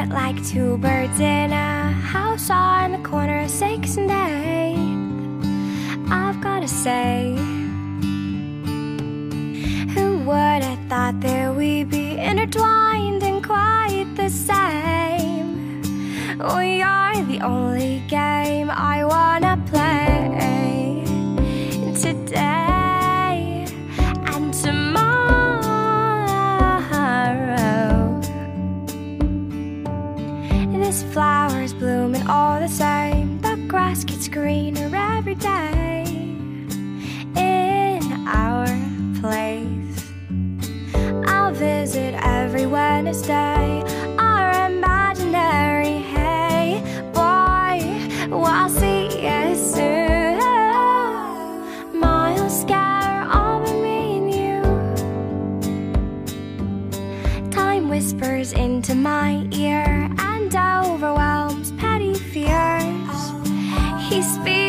sit like two birds in a house on the corner of 6th and 8th. I've gotta say, who would have thought that we'd be intertwined and quite the same? We are the only game I wanna play today and tomorrow. This flower's blooming all the same, the grass gets greener every day in our place. I'll visit every Wednesday, our imaginary hey boy, we'll see you soon. Miles scatter over me and you. Time whispers into my ear and overwhelms petty fears. He speaks